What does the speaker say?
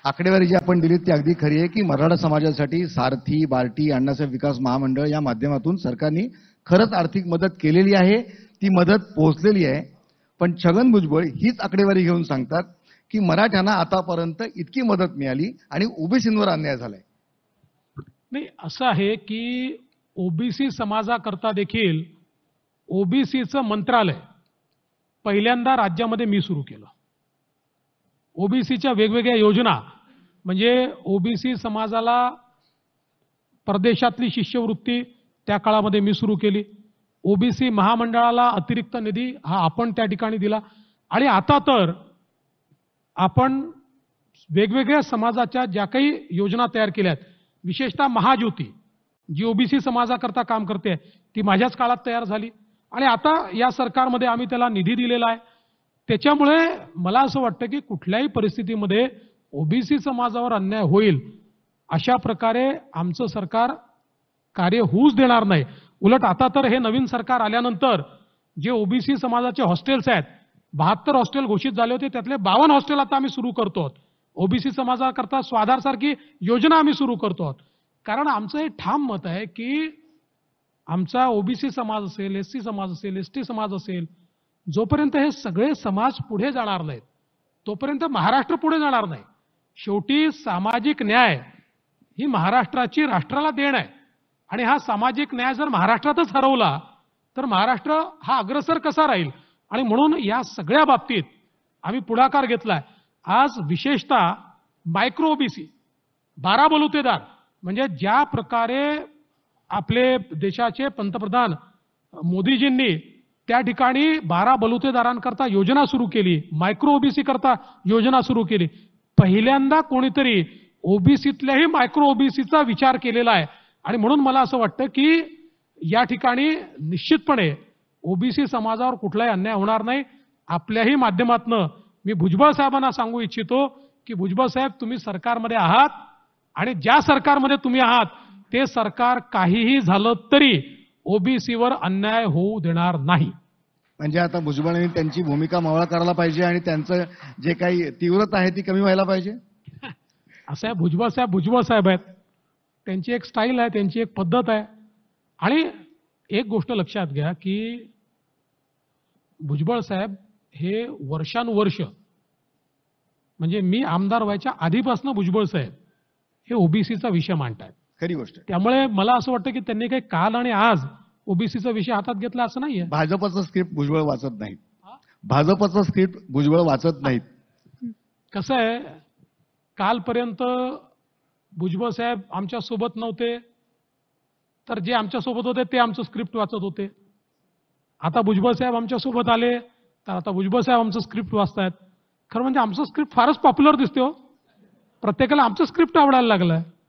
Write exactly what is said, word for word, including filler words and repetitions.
आकडेवारी जी आपण दिली ती अगदी खरी आहे की मराठा समाजासाठी सारथी, बार्टी, अण्णासाहेब विकास महामंडळ या माध्यमातून सरकारने खरंच आर्थिक मदत केलेली आहे, ती मदत पोहोचलेली आहे. पण छगन भुजबळ हीच आकडेवारी घेऊन सांगतात की मराठ्यांना आतापर्यंत इतकी मदत मिळाली आणि ओबीसींवर अन्याय झालाय. नाही, असं आहे की ओबीसी समाजाकरता देखील ओबीसीचं मंत्रालय पहिल्यांदा राज्यामध्ये मी सुरू केलं. ओबीसीच्या वेगवेगळ्या योजना म्हणजे ओबीसी समाजाला परदेशातली शिष्यवृत्ती त्या काळामध्ये मी सुरू केली. ओबीसी महामंडळाला अतिरिक्त निधी हा आपण त्या ठिकाणी दिला. आणि आता तर आपण वेगवेगळ्या समाजाच्या ज्या काही योजना तयार केल्यात, विशेषतः महाज्योती जी ओबीसी समाजाकरता काम करते ती माझ्याच काळात तयार झाली आणि आता या सरकारमध्ये आम्ही त्याला निधी दिलेला आहे. त्याच्यामुळे मला असं वाटतं की कुठल्याही परिस्थितीमध्ये ओबीसी समाजावर अन्याय होईल अशा प्रकारे आमचं सरकार कार्य होऊच देणार नाही. उलट आता तर हे नवीन सरकार आल्यानंतर जे ओबीसी समाजाचे हॉस्टेल्स आहेत, बहात्तर हॉस्टेल घोषित झाले होते, त्यातले बावन्न हॉस्टेल आता आम्ही सुरू करतो. ओबीसी समाजाकरता स्वाधारसारखी योजना आम्ही सुरू करतो. कारण आमचं हे ठाम मत आहे की आमचा ओबीसी समाज असेल, एससी समाज असेल, एसटी समाज असेल, जोपर्यंत हे सगळे समाज पुढे जाणार नाहीत तोपर्यंत महाराष्ट्र पुढे जाणार नाही. शेवटी सामाजिक न्याय ही महाराष्ट्राची राष्ट्राला देण आहे आणि हा सामाजिक न्याय जर महाराष्ट्रातच हरवला तर महाराष्ट्र हा अग्रसर कसा राहील. आणि म्हणून या सगळ्या बाबतीत आम्ही पुढाकार घेतलाय. आज विशेषतः मायक्रो ओबीसी बारा बलुतेदार म्हणजे ज्या प्रकारे आपले देशाचे पंतप्रधान मोदीजींनी त्या ठिकाणी बारा बलुतेदारांकरता योजना सुरू केली, मायक्रो ओबीसी करता योजना सुरू केली. पहिल्यांदा कोणीतरी ओबीसीतल्याही मायक्रो ओबीसीचा विचार केलेला आहे आणि म्हणून मला असं वाटतं की या ठिकाणी निश्चितपणे ओबीसी समाजावर कुठलाही अन्याय होणार नाही. आपल्याही माध्यमातून मी भुजबळ साहेबांना सांगू इच्छितो की भुजबळ साहेब, तुम्ही सरकारमध्ये आहात आणि ज्या सरकारमध्ये तुम्ही आहात ते सरकार काहीही झालं तरी ओबीसीवर अन्याय होऊ देणार नाही. म्हणजे आता भुजबळांनी त्यांची भूमिका मावळा करायला पाहिजे आणि त्यांचं जे काही तीव्रता आहे ती कमी व्हायला पाहिजे. असं आहे, भुजबळ साहेब भुजबळ साहेब आहेत, त्यांची एक स्टाईल आहे, त्यांची एक पद्धत आहे. आणि एक गोष्ट लक्षात घ्या की भुजबळ साहेब हे वर्षानुवर्ष म्हणजे मी आमदार व्हायच्या आधीपासून भुजबळ साहेब हे ओबीसीचा विषय मांडतायत. खरी गोष्ट. त्यामुळे मला असं वाटतं की त्यांनी काही काल आणि आज ओबीसीचा विषय हातात घेतला असं नाहीये. भाजपचं स्क्रिप्ट भुजबळ वाचत नाहीत. भाजपचं स्क्रिप्ट भुजबळ वाचत नाहीत. कसं आहे, कालपर्यंत भुजबळ साहेब आमच्या सोबत नव्हते तर जे आमच्या सोबत होते ते आमचं स्क्रिप्ट वाचत होते. आता भुजबळ साहेब आमच्या सोबत आले तर आता भुजबळ साहेब आमचं स्क्रिप्ट वाचतायत. खरं म्हणजे आमचं स्क्रिप्ट फारच पॉप्युलर दिसते हो. प्रत्येकाला आमचं स्क्रिप्ट आवडायला लागलंय.